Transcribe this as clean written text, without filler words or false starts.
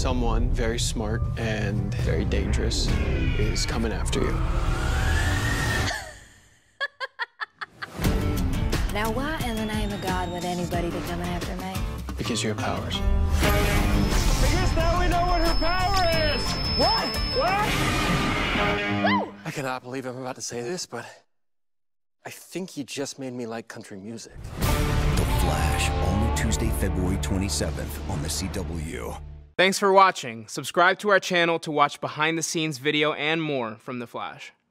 Someone very smart and very dangerous is coming after you. Now, why in the name of God would anybody be coming after me? Because you have powers. I guess now we know what her power is! What? What? I cannot believe I'm about to say this, but I think you just made me like country music. The Flash, only Tuesday, February 27th on the CW. Thanks for watching. Subscribe to our channel to watch behind-the-scenes video and more from The Flash.